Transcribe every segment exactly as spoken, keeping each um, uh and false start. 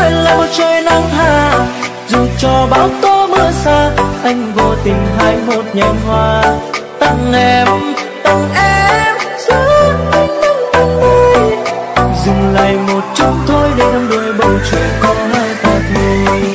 nguyện là một trời nắng hà, dù cho bão tố mưa xa, anh vô tình hái một nhành hoa tặng em, tặng em giữa ánh nắng ban mai. Dừng lại một chút thôi để đắm đuôi bầu trời có hai ta thôi.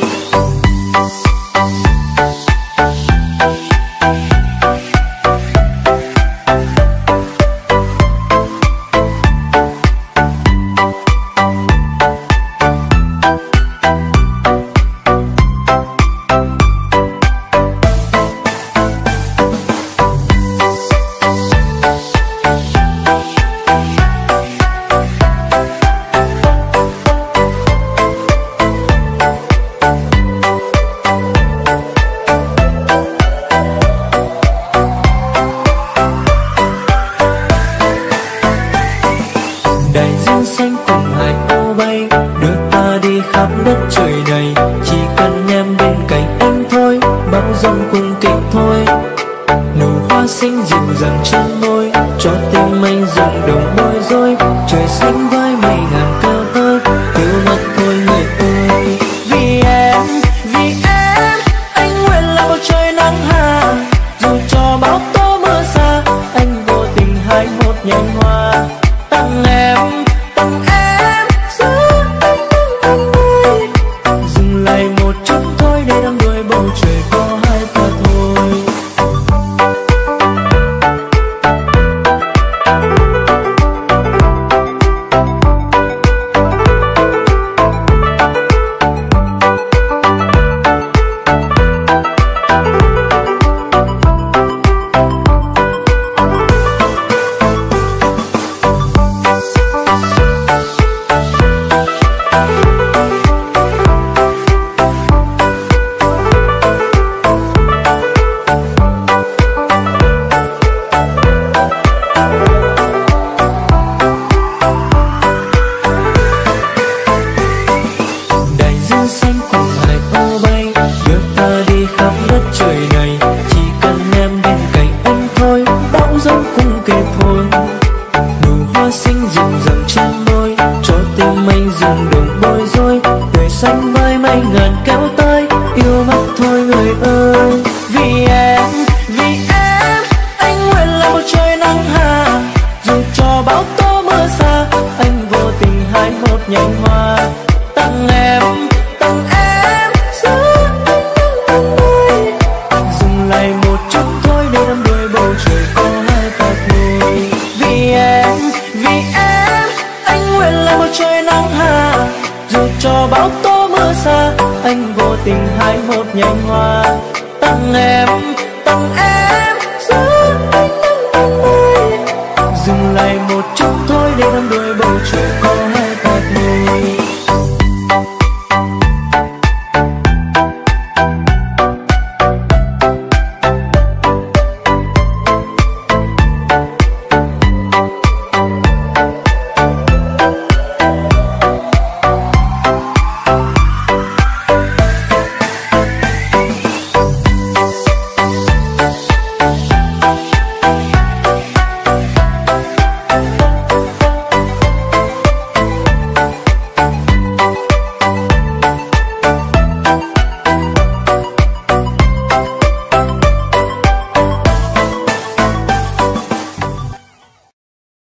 Dừng lại một chút thôi để đắm đuôi